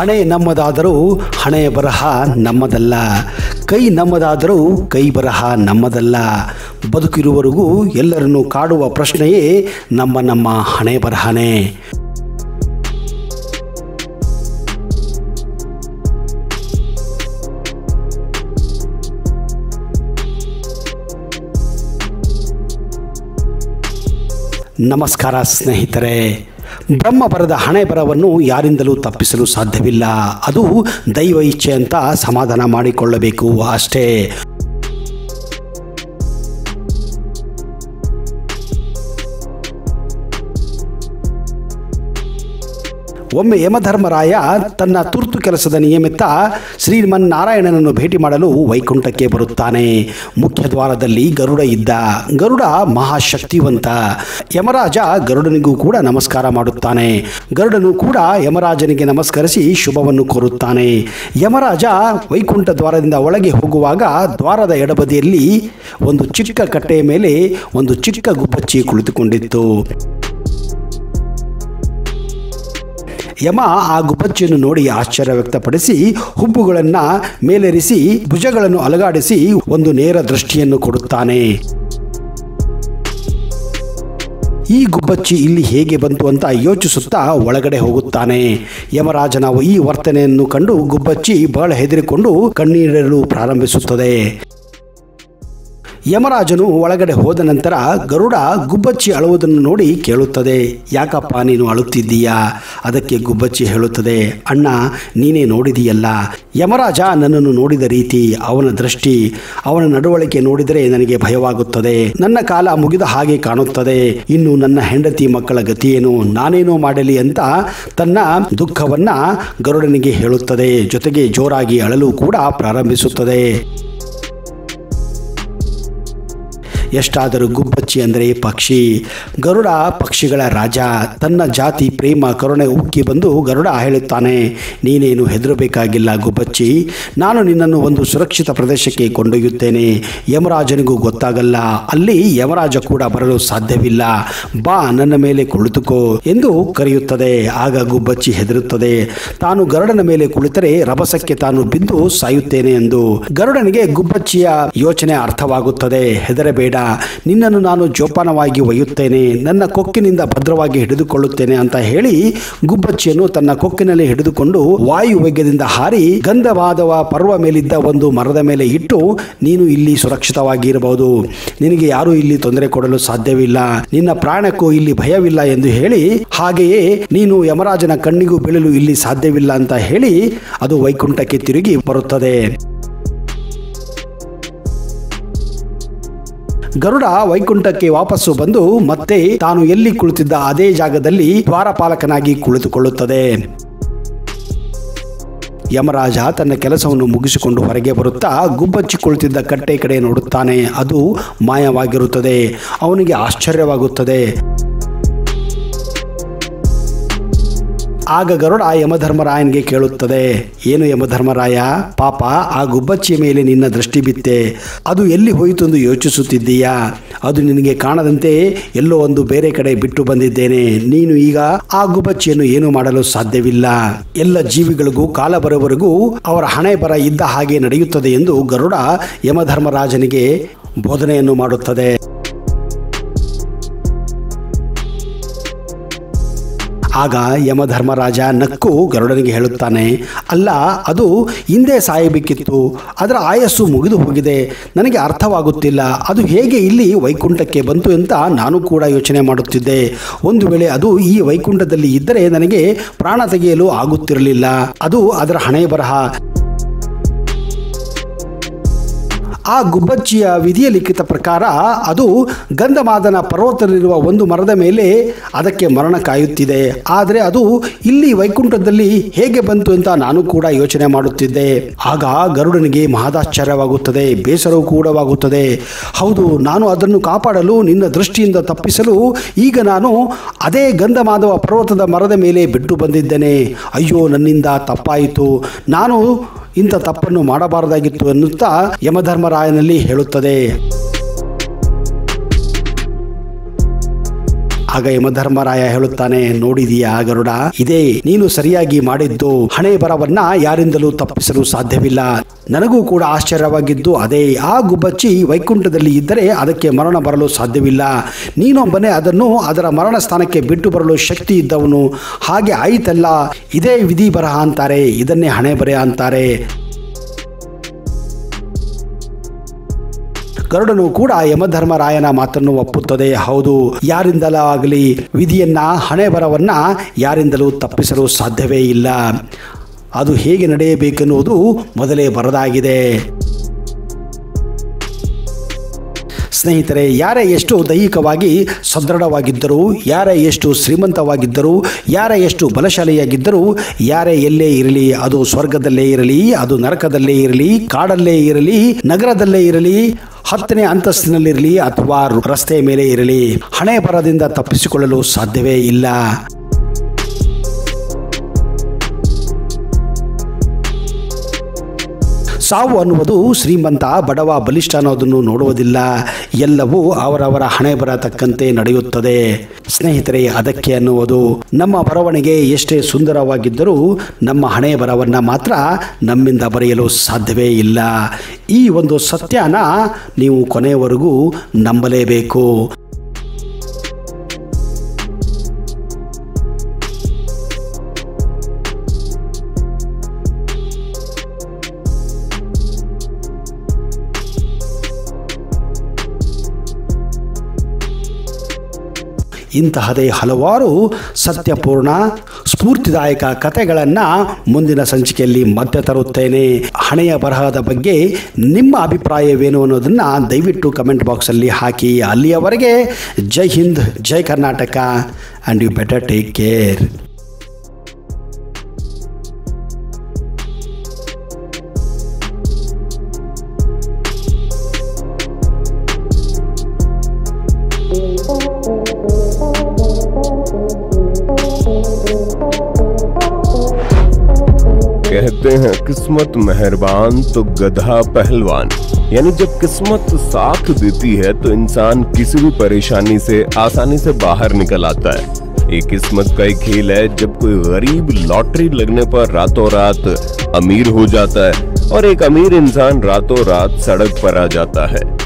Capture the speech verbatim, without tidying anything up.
ಹಣೆ ನಮ್ಮದಾದರೂ ಹಣೆಯ ಬರಹ ನಮ್ಮದಲ್ಲ, ಕೈ ನಮ್ಮದಾದರೂ ಕೈ ಬರಹ ನಮ್ಮದಲ್ಲ. ಬದುಕಿರುವವರೆಗೂ ಎಲ್ಲರನ್ನು ಕಾಡುವ ಪ್ರಶ್ನೆಯೇ ನಮ್ಮ ನಮ್ಮ ಹಣೆ ಬರಹನೇ. ನಮಸ್ಕಾರ ಸ್ನೇಹಿತರೆ. ಬ್ರಹ್ಮ ಬರದ ಹಣೆ ಬರವನ್ನು ಯಾರಿಂದಲೂ ತಪ್ಪಿಸಲು ಸಾಧ್ಯವಿಲ್ಲ. ಅದು ದೈವ ಇಚ್ಛೆ ಅಂತ ಸಮಾಧಾನ ಮಾಡಿಕೊಳ್ಳಬೇಕು ಅಷ್ಟೇ. ಒಮ್ಮೆ ಯಮಧರ್ಮರಾಯ ತನ್ನ ತುರ್ತು ಕೆಲಸದ ನಿಯಮಿತ ಶ್ರೀಮನ್ನಾರಾಯಣನನ್ನು ಭೇಟಿ ಮಾಡಲು ವೈಕುಂಠಕ್ಕೆ ಬರುತ್ತಾನೆ. ಮುಖ್ಯ ದ್ವಾರದಲ್ಲಿ ಗರುಡ ಇದ್ದ. ಗರುಡ ಮಹಾಶಕ್ತಿವಂತ. ಯಮರಾಜ ಗರುಡನಿಗೂ ಕೂಡ ನಮಸ್ಕಾರ ಮಾಡುತ್ತಾನೆ. ಗರುಡನು ಕೂಡ ಯಮರಾಜನಿಗೆ ನಮಸ್ಕರಿಸಿ ಶುಭವನ್ನು ಕೋರುತ್ತಾನೆ. ಯಮರಾಜ ವೈಕುಂಠ ದ್ವಾರದಿಂದ ಒಳಗೆ ಹೋಗುವಾಗ ದ್ವಾರದ ಎಡಬದಿಯಲ್ಲಿ ಒಂದು ಚಿಕ್ಕ ಕಟ್ಟೆಯ ಮೇಲೆ ಒಂದು ಚಿಕ್ಕ ಗುಬ್ಬಚ್ಚಿ ಕುಳಿತುಕೊಂಡಿತ್ತು. ಯಮ ಆ ಗುಬ್ಬಚ್ಚಿಯನ್ನು ನೋಡಿ ಆಶ್ಚರ್ಯ ವ್ಯಕ್ತಪಡಿಸಿ ಹುಬ್ಬುಗಳನ್ನು ಮೇಲೆರಿಸಿ ಭುಜಗಳನ್ನು ಅಲಗಾಡಿಸಿ ಒಂದು ನೇರ ದೃಷ್ಟಿಯನ್ನು ಕೊಡುತ್ತಾನೆ. ಈ ಗುಬ್ಬಚ್ಚಿ ಇಲ್ಲಿ ಹೇಗೆ ಬಂತು ಅಂತ ಯೋಚಿಸುತ್ತಾ ಒಳಗಡೆ ಹೋಗುತ್ತಾನೆ. ಯಮರಾಜನ ಈ ವರ್ತನೆಯನ್ನು ಕಂಡು ಗುಬ್ಬಚ್ಚಿ ಬಹಳ ಹೆದರಿಕೊಂಡು ಕಣ್ಣೀರಲು ಪ್ರಾರಂಭಿಸುತ್ತದೆ. ಯಮರಾಜನು ಒಳಗಡೆ ಹೋದ ನಂತರ ಗರುಡ ಗುಬ್ಬಚ್ಚಿ ಅಳುವುದನ್ನು ನೋಡಿ ಕೇಳುತ್ತದೆ, ಯಾಕಪ್ಪ ನೀನು ಅಳುತ್ತಿದ್ದೀಯಾ? ಅದಕ್ಕೆ ಗುಬ್ಬಚ್ಚಿ ಹೇಳುತ್ತದೆ, ಅಣ್ಣ ನೀನೇ ನೋಡಿದೀಯಲ್ಲ, ಯಮರಾಜ ನನ್ನನ್ನು ನೋಡಿದ ರೀತಿ, ಅವನ ದೃಷ್ಟಿ, ಅವನ ನಡವಳಿಕೆ ನೋಡಿದರೆ ನನಗೆ ಭಯವಾಗುತ್ತದೆ. ನನ್ನ ಕಾಲ ಮುಗಿದ ಹಾಗೆ ಕಾಣುತ್ತದೆ. ಇನ್ನು ನನ್ನ ಹೆಂಡತಿ ಮಕ್ಕಳ ಗತಿಯೇನು, ನಾನೇನೋ ಮಾಡಲಿ ಅಂತ ತನ್ನ ದುಃಖವನ್ನ ಗರುಡನಿಗೆ ಹೇಳುತ್ತದೆ. ಜೊತೆಗೆ ಜೋರಾಗಿ ಅಳಲು ಕೂಡ ಪ್ರಾರಂಭಿಸುತ್ತದೆ. ಎಷ್ಟಾದರೂ ಗುಬ್ಬಚ್ಚಿ ಅಂದರೆ ಪಕ್ಷಿ. ಗರುಡ ಪಕ್ಷಿಗಳ ರಾಜ. ತನ್ನ ಜಾತಿ ಪ್ರೇಮ ಕರುಣೆ ಉಕ್ಕಿ ಬಂದು ಗರುಡ ಹೇಳುತ್ತಾನೆ, ನೀನೇನು ಹೆದರಬೇಕಾಗಿಲ್ಲ ಗುಬ್ಬಚ್ಚಿ, ನಾನು ನಿನ್ನನ್ನು ಒಂದು ಸುರಕ್ಷಿತ ಪ್ರದೇಶಕ್ಕೆ ಕೊಂಡೊಯ್ಯುತ್ತೇನೆ. ಯಮರಾಜನಿಗೂ ಗೊತ್ತಾಗಲ್ಲ, ಅಲ್ಲಿ ಯಮರಾಜ ಕೂಡ ಬರಲು ಸಾಧ್ಯವಿಲ್ಲ. ಬಾ ನನ್ನ ಮೇಲೆ ಕುಳಿತುಕೋ ಎಂದು ಕರೆಯುತ್ತದೆ. ಆಗ ಗುಬ್ಬಚ್ಚಿ ಹೆದರುತ್ತದೆ. ತಾನು ಗರುಡನ ಮೇಲೆ ಕುಳಿತರೆ ರಭಸಕ್ಕೆ ತಾನು ಬಿದ್ದು ಸಾಯುತ್ತೇನೆ ಎಂದು. ಗರುಡನಿಗೆ ಗುಬ್ಬಚ್ಚಿಯ ಯೋಚನೆ ಅರ್ಥವಾಗುತ್ತದೆ. ಹೆದರಬೇಡ, ನಿನ್ನನ್ನು ನಾನು ಜೋಪಾನವಾಗಿ ಒಯ್ಯುತ್ತೇನೆ, ನನ್ನ ಕೊಕ್ಕಿನಿಂದ ಭದ್ರವಾಗಿ ಹಿಡಿದುಕೊಳ್ಳುತ್ತೇನೆ ಅಂತ ಹೇಳಿ ಗುಬ್ಬಚ್ಚಿಯನ್ನು ತನ್ನ ಕೊಕ್ಕಿನಲ್ಲಿ ಹಿಡಿದುಕೊಂಡು ವಾಯು ವೇಗದಿಂದ ಹಾರಿ ಗಂಧವಾದವ ಪರ್ವ ಮೇಲಿದ್ದ ಒಂದು ಮರದ ಮೇಲೆ ಇಟ್ಟು, ನೀನು ಇಲ್ಲಿ ಸುರಕ್ಷಿತವಾಗಿ ಇರಬಹುದು, ನಿನಗೆ ಯಾರೂ ಇಲ್ಲಿ ತೊಂದರೆ ಕೊಡಲು ಸಾಧ್ಯವಿಲ್ಲ, ನಿನ್ನ ಪ್ರಾಣಕ್ಕೂ ಇಲ್ಲಿ ಭಯವಿಲ್ಲ ಎಂದು ಹೇಳಿ, ಹಾಗೆಯೇ ನೀನು ಯಮರಾಜನ ಕಣ್ಣಿಗೂ ಬೀಳಲು ಇಲ್ಲಿ ಸಾಧ್ಯವಿಲ್ಲ ಅಂತ ಹೇಳಿ ಅದು ವೈಕುಂಠಕ್ಕೆ ತಿರುಗಿ ಬರುತ್ತದೆ. ಗರುಡ ವೈಕುಂಠಕ್ಕೆ ವಾಪಸ್ಸು ಬಂದು ಮತ್ತೆ ತಾನು ಎಲ್ಲಿ ಕುಳಿತಿದ್ದ ಅದೇ ಜಾಗದಲ್ಲಿ ದ್ವಾರಪಾಲಕನಾಗಿ ಕುಳಿತುಕೊಳ್ಳುತ್ತದೆ. ಯಮರಾಜ ತನ್ನ ಕೆಲಸವನ್ನು ಮುಗಿಸಿಕೊಂಡು ಹೊರಗೆ ಬರುತ್ತಾ ಗುಬ್ಬಚ್ಚಿ ಕುಳಿತಿದ್ದ ಕಟ್ಟೆ ಕಡೆ ನೋಡುತ್ತಾನೆ. ಅದು ಮಾಯವಾಗಿರುತ್ತದೆ. ಅವನಿಗೆ ಆಶ್ಚರ್ಯವಾಗುತ್ತದೆ. ಆಗ ಗರುಡ ಯಮಧರ್ಮರಾಯನಿಗೆ ಕೇಳುತ್ತದೆ, ಏನು ಯಮಧರ್ಮರಾಯ, ಪಾಪ ಆ ಗುಬ್ಬಚ್ಚಿಯ ಮೇಲೆ ನಿನ್ನ ದೃಷ್ಟಿ ಬಿತ್ತೆ, ಅದು ಎಲ್ಲಿ ಹೋಯಿತು ಎಂದು ಯೋಚಿಸುತ್ತಿದ್ದೀಯಾ? ಅದು ನಿನಗೆ ಕಾಣದಂತೆ ಎಲ್ಲೋ ಒಂದು ಬೇರೆ ಕಡೆ ಬಿಟ್ಟು ಬಂದಿದ್ದೇನೆ. ನೀನು ಈಗ ಆ ಗುಬ್ಬಚ್ಚಿಯನ್ನು ಏನು ಮಾಡಲು ಸಾಧ್ಯವಿಲ್ಲ. ಎಲ್ಲ ಜೀವಿಗಳಿಗೂ ಕಾಲ ಬರುವವರೆಗೂ ಅವರ ಹಣೆ ಬರ ಇದ್ದ ಹಾಗೆ ನಡೆಯುತ್ತದೆ ಎಂದು ಗರುಡ ಯಮಧರ್ಮರಾಜನಿಗೆ ಬೋಧನೆಯನ್ನು ಮಾಡುತ್ತದೆ. ಆಗ ಯಮಧರ್ಮರಾಜ ನಕ್ಕು ಗರುಡನಿಗೆ ಹೇಳುತ್ತಾನೆ, ಅಲ್ಲ, ಅದು ಹಿಂದೆ ಸಾಯಬೇಕಿತ್ತು, ಅದರ ಆಯಸ್ಸು ಮುಗಿದು ಹೋಗಿದೆ, ನನಗೆ ಅರ್ಥವಾಗುತ್ತಿಲ್ಲ, ಅದು ಹೇಗೆ ಇಲ್ಲಿ ವೈಕುಂಠಕ್ಕೆ ಬಂತು ಅಂತ ನಾನು ಕೂಡ ಯೋಚನೆ ಮಾಡುತ್ತಿದ್ದೆ. ಒಂದು ವೇಳೆ ಅದು ಈ ವೈಕುಂಠದಲ್ಲಿ ಇದ್ದರೆ ನನಗೆ ಪ್ರಾಣ ತೆಗೆಯಲು ಆಗುತ್ತಿರಲಿಲ್ಲ. ಅದು ಅದರ ಹಣೆ ಬರಹ. ಆ ಗುಬ್ಬಚ್ಚಿಯ ವಿಧಿಯ ಲಿಖಿತ ಪ್ರಕಾರ ಅದು ಗಂಧಮಾದನ ಪರ್ವತದಲ್ಲಿರುವ ಒಂದು ಮರದ ಮೇಲೆ ಅದಕ್ಕೆ ಮರಣ ಕಾಯುತ್ತಿದೆ. ಆದರೆ ಅದು ಇಲ್ಲಿ ವೈಕುಂಠದಲ್ಲಿ ಹೇಗೆ ಬಂತು ಅಂತ ನಾನು ಕೂಡ ಯೋಚನೆ ಮಾಡುತ್ತಿದ್ದೆ. ಆಗ ಗರುಡನಿಗೆ ಮಹದಾಶ್ಚರ್ಯವಾಗುತ್ತದೆ, ಬೇಸರವೂ ಕೂಡವಾಗುತ್ತದೆ. ಹೌದು, ನಾನು ಅದನ್ನು ಕಾಪಾಡಲು ನಿನ್ನ ದೃಷ್ಟಿಯಿಂದ ತಪ್ಪಿಸಲು ಈಗ ನಾನು ಅದೇ ಗಂಧಮಾದವ ಪರ್ವತದ ಮರದ ಮೇಲೆ ಬಿಟ್ಟು ಬಂದಿದ್ದೇನೆ. ಅಯ್ಯೋ, ನನ್ನಿಂದ ತಪ್ಪಾಯಿತು, ನಾನು ಇಂಥ ತಪ್ಪನ್ನು ಮಾಡಬಾರದಾಗಿತ್ತು ಎನ್ನುತ್ತಾ ಯಮಧರ್ಮರಾಯನಲ್ಲಿ ಹೇಳುತ್ತದೆ. ಆಗ ಯಮಧರ್ಮರಾಯ ಹೇಳುತ್ತಾನೆ, ನೋಡಿದೀಯಾ ಗರುಡ, ಇದೇ ನೀನು ಸರಿಯಾಗಿ ಮಾಡಿದ್ದು. ಹಣೆ ಬರವನ್ನ ಯಾರಿಂದಲೂ ತಪ್ಪಿಸಲು ಸಾಧ್ಯವಿಲ್ಲ. ನನಗೂ ಕೂಡ ಆಶ್ಚರ್ಯವಾಗಿದ್ದು ಅದೇ. ಆ ಗುಬ್ಬಚ್ಚಿ ವೈಕುಂಠದಲ್ಲಿ ಇದ್ದರೆ ಅದಕ್ಕೆ ಮರಣ ಬರಲು ಸಾಧ್ಯವಿಲ್ಲ. ನೀನೊಬ್ಬನೇ ಅದನ್ನು ಅದರ ಮರಣ ಸ್ಥಾನಕ್ಕೆ ಬಿಟ್ಟು ಬರಲು ಶಕ್ತಿ ಇದ್ದವನು. ಹಾಗೆ ಆಯಿತಲ್ಲ, ಇದೇ ವಿಧಿ ಬರಹ ಅಂತಾರೆ, ಇದನ್ನೇ ಹಣೆ ಬರೆ ಅಂತಾರೆ. ಗರುಡನು ಕೂಡ ಯಮಧರ್ಮರಾಯನ ಮಾತನ್ನು ಒಪ್ಪುತ್ತದೆ. ಹೌದು, ಯಾರಿಂದಲಾಗಲಿ ವಿಧಿಯನ್ನ, ಹಣೆ ಬರವನ್ನ ಯಾರಿಂದಲೂ ತಪ್ಪಿಸಲು ಸಾಧ್ಯವೇ ಇಲ್ಲ. ಅದು ಹೇಗೆ ನಡೆಯಬೇಕೆನ್ನುವುದು ಮೊದಲೇ ಬರದಾಗಿದೆ. ಸ್ನೇಹಿತರೆ, ಯಾರೇ ಎಷ್ಟು ದೈಹಿಕವಾಗಿ ಸದೃಢವಾಗಿದ್ದರೂ, ಯಾರೇ ಎಷ್ಟು ಶ್ರೀಮಂತವಾಗಿದ್ದರೂ, ಯಾರೇ ಎಷ್ಟು ಬಲಶಾಲಿಯಾಗಿದ್ದರೂ, ಯಾರೇ ಎಲ್ಲೇ ಇರಲಿ, ಅದು ಸ್ವರ್ಗದಲ್ಲೇ ಇರಲಿ, ಅದು ನರಕದಲ್ಲೇ ಇರಲಿ, ಕಾಡಲ್ಲೇ ಇರಲಿ, ನಗರದಲ್ಲೇ ಇರಲಿ, ಹತ್ತನೇ ಅಂತಸ್ತಿನಲ್ಲಿರಲಿ ಅಥವಾ ರಸ್ತೆ ಮೇಲೆ ಇರಲಿ, ಹಣೆ ಬರದಿಂದ ತಪ್ಪಿಸಿಕೊಳ್ಳಲು ಸಾಧ್ಯವೇ ಇಲ್ಲ. ಸಾವು ಅನ್ನುವುದು ಶ್ರೀಮಂತ ಬಡವ ಬಲಿಷ್ಠ ಅನ್ನೋದನ್ನು ನೋಡುವುದಿಲ್ಲ. ಎಲ್ಲವೂ ಅವರವರ ಹಣೆ ಬರ ತಕ್ಕಂತೆ ನಡೆಯುತ್ತದೆ. ಸ್ನೇಹಿತರೆ, ಅದಕ್ಕೆ ಅನ್ನುವುದು ನಮ್ಮ ಬರವಣಿಗೆ ಎಷ್ಟೇ ಸುಂದರವಾಗಿದ್ದರೂ ನಮ್ಮ ಹಣೆ ಬರವನ್ನ ಮಾತ್ರ ನಮ್ಮಿಂದ ಬರೆಯಲು ಸಾಧ್ಯವೇ ಇಲ್ಲ. ಈ ಒಂದು ಸತ್ಯನ ನೀವು ಕೊನೆಯವರೆಗೂ ನಂಬಲೇಬೇಕು. ಇಂತಹದೇ ಹಲವಾರು ಸತ್ಯಪೂರ್ಣ ಸ್ಫೂರ್ತಿದಾಯಕ ಕಥೆಗಳನ್ನು ಮುಂದಿನ ಸಂಚಿಕೆಯಲ್ಲಿ ಮತ್ತೆ ತರುತ್ತೇನೆ. ಹಣೆಯ ಬರಹದ ಬಗ್ಗೆ ನಿಮ್ಮ ಅಭಿಪ್ರಾಯವೇನು ಅನ್ನೋದನ್ನು ದಯವಿಟ್ಟು ಕಮೆಂಟ್ ಬಾಕ್ಸಲ್ಲಿ ಹಾಕಿ. ಅಲ್ಲಿಯವರೆಗೆ Jai Hind, Jai Karnataka, and you better take care. कहते हैं किस्मत मेहरबान तो गधा पहलवान, यानी जब किस्मत साथ देती है तो इंसान किसी भी परेशानी से आसानी से बाहर निकल आता है। ये किस्मत का एक खेल है। जब कोई गरीब लॉटरी लगने पर रातों रात अमीर हो जाता है और एक अमीर इंसान रातों रात सड़क पर आ जाता है।